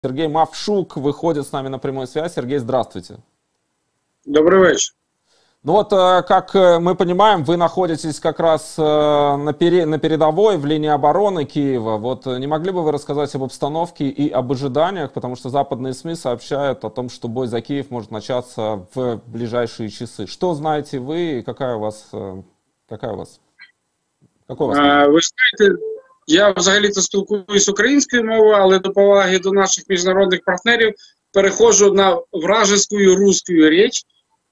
Сергей Мавшук выходит с нами на прямую связь. Сергей, здравствуйте. Добрый вечер. Ну вот, как мы понимаем, вы находитесь как раз на передовой, в линии обороны Киева. Вот не могли бы вы рассказать об обстановке и об ожиданиях, потому что западные СМИ сообщают о том, что бой за Киев может начаться в ближайшие часы. Что знаете вы и какой у вас? Ви знаєте, я взагалі-то спілкуюсь українською мовою, але до поваги до наших міжнародних партнерів переходжу на вражескую русскую речь,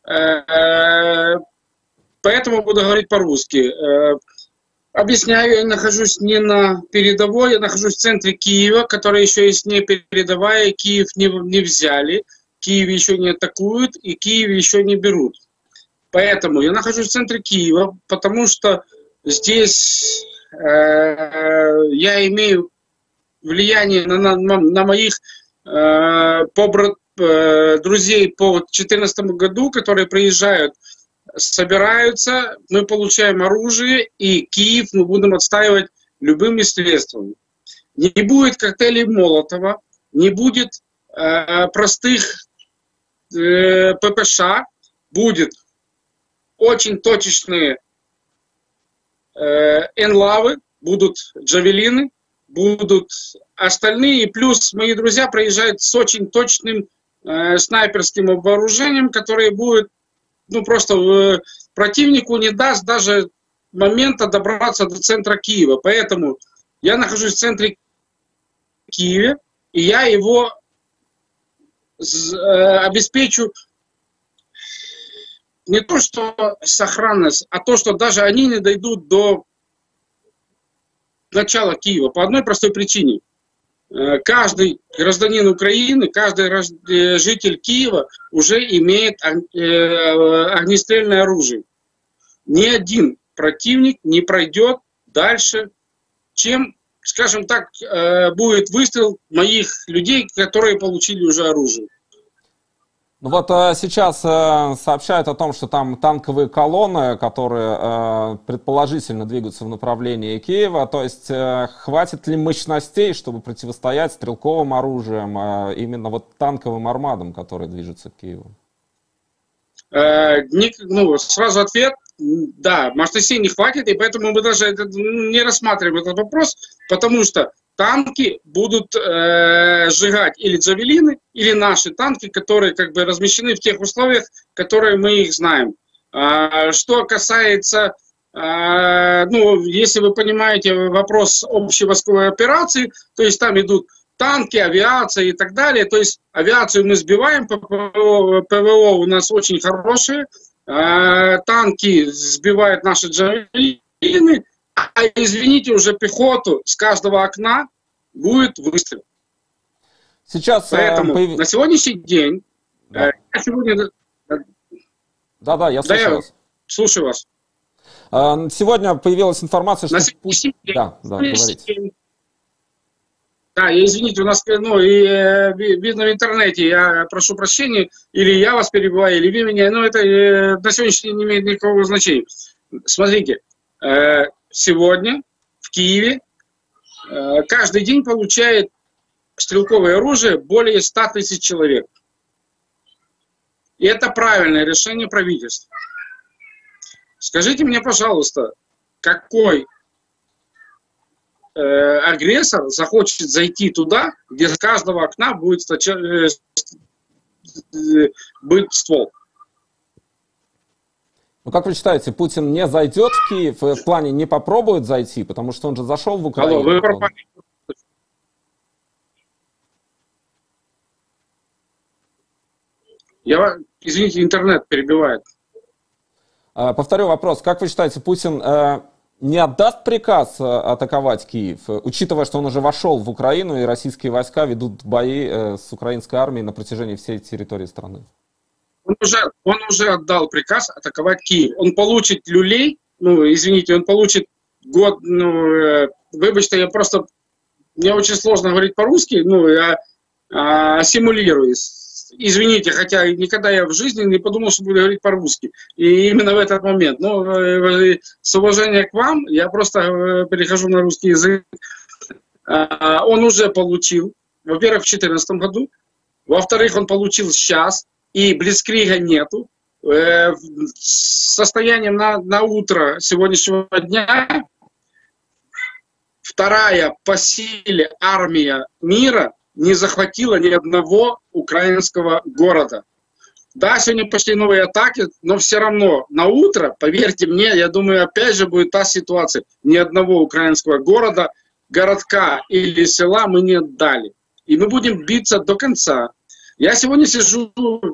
поэтому буду говорить по-русски. Объясняю, я нахожусь не на передовой, я нахожусь в центре Киева, который еще есть не передовая, Киев не взяли, Киев еще не атакуют и Киев еще не берут. Поэтому я нахожусь в центре Киева, потому что здесь я имею влияние на моих друзей по 2014 году, которые приезжают, собираются, мы получаем оружие, и Киев мы будем отстаивать любыми средствами. Не будет коктейлей Молотова, не будет простых ППШ, будет очень точечные энлавы, будут джавелины, будут остальные, плюс мои друзья приезжают с очень точным снайперским вооружением, которое будет, ну просто противнику не даст даже момента добраться до центра Киева. Поэтому я нахожусь в центре Киева, и я его обеспечу не то что сохранность, а то, что даже они не дойдут до начала Киева. По одной простой причине. Каждый гражданин Украины, каждый житель Киева уже имеет огнестрельное оружие. Ни один противник не пройдет дальше, чем, скажем так, будет выстрел моих людей, которые получили уже оружие. Ну вот сейчас сообщают о том, что там танковые колонны, которые предположительно двигаются в направлении Киева. То есть хватит ли мощностей, чтобы противостоять стрелковым оружием, именно вот танковым армадам, которые движутся к Киеву? Сразу ответ, да, мощностей не хватит, и поэтому мы даже не рассматриваем этот вопрос, потому что танки будут сжигать или джавелины, или наши танки, которые как бы размещены в тех условиях, которые мы их знаем. Что касается, если вы понимаете вопрос общей войсковой операции, то есть там идут танки, авиация и так далее. То есть авиацию мы сбиваем, ПВО у нас очень хорошие, танки сбивают наши джавелины, а извините, уже пехоту с каждого окна будет выстрел. Сейчас на сегодняшний день... Да, я слушаю вас. Слушаю вас. Сегодня появилась информация, что... говорите. Да, извините, у нас, видно в интернете, я прошу прощения, или я вас перебиваю, или вы меня, это на сегодняшний день не имеет никакого значения. Смотрите, сегодня в Киеве каждый день получает стрелковое оружие более 100 тысяч человек. И это правильное решение правительства. Скажите мне, пожалуйста, какой агрессор захочет зайти туда, где с каждого окна будет быть ствол? Ну, как вы считаете, Путин не зайдет в Киев, в плане не попробует зайти, потому что он же зашел в Украину? Алло, вы пропали. Извините, интернет перебивает. Повторю вопрос. Как вы считаете, Путин не отдаст приказ атаковать Киев, учитывая, что он уже вошел в Украину, и российские войска ведут бои с украинской армией на протяжении всей территории страны? Он уже отдал приказ атаковать Киев. Он получит люлей, он получит год, выбачьте, мне очень сложно говорить по-русски, я симулирую. Извините, хотя никогда я в жизни не подумал, что буду говорить по-русски. И именно в этот момент. С уважением к вам, я просто перехожу на русский язык. Он уже получил во-первых, в 2014 году, во-вторых, он получил сейчас, и блицкрига нету. С состоянием на утро сегодняшнего дня вторая по силе армия мира не захватила ни одного украинского города. Да, сегодня пошли новые атаки, но все равно на утро, поверьте мне, я думаю, опять же будет та ситуация. Ни одного украинского города, городка или села мы не отдали. И мы будем биться до конца. Я сегодня сижу,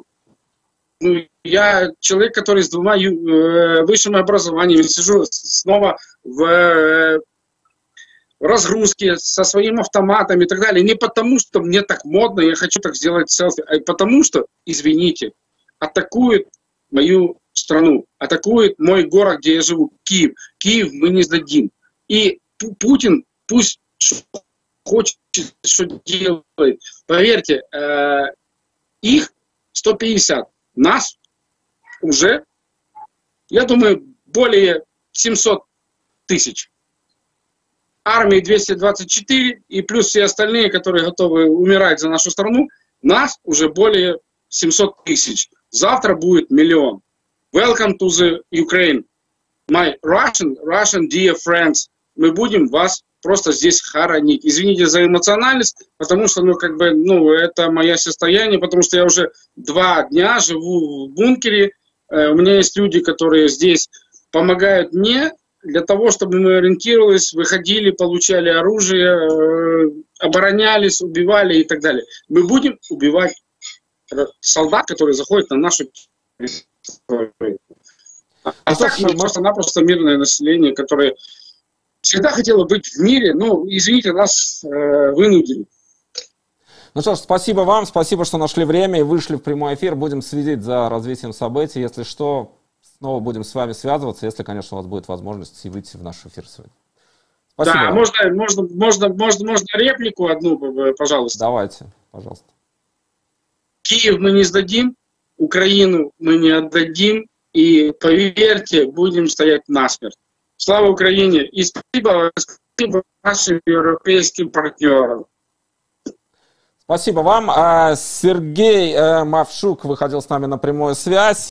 я человек, который с 2 высшими образованиями, сижу снова в разгрузке со своим автоматом и так далее. Не потому, что мне так модно, я хочу так сделать селфи, а потому что, извините, атакуют мою страну, атакует мой город, где я живу, Киев. Киев мы не сдадим. И Путин пусть хочет, что делает. Поверьте, их 150, нас уже, я думаю, более 700 тысяч. Армии 224 и плюс все остальные, которые готовы умирать за нашу страну, нас уже более 700 тысяч. Завтра будет 1 миллион. Welcome to the Ukraine. My Russian dear friends. Мы будем вас просто здесь хоронить. Извините за эмоциональность, потому что, это мое состояние, потому что я уже 2 дня живу в бункере. У меня есть люди, которые здесь помогают мне, для того, чтобы мы ориентировались, выходили, получали оружие, оборонялись, убивали и так далее. Мы будем убивать солдат, которые заходят на нашу территорию. А так просто-напросто мирное население, которое всегда хотело быть в мире, но, извините, нас вынудили. Ну что ж, спасибо вам, спасибо, что нашли время и вышли в прямой эфир. Будем следить за развитием событий. Если что, снова будем с вами связываться, если, конечно, у вас будет возможность и выйти в наш эфир сегодня. Спасибо. Да, можно реплику одну, пожалуйста. Давайте, пожалуйста. Киев мы не сдадим, Украину мы не отдадим, и, поверьте, будем стоять насмерть. Слава Украине! И спасибо нашим европейским партнерам. Спасибо вам. Сергей Мавшук выходил с нами на прямую связь.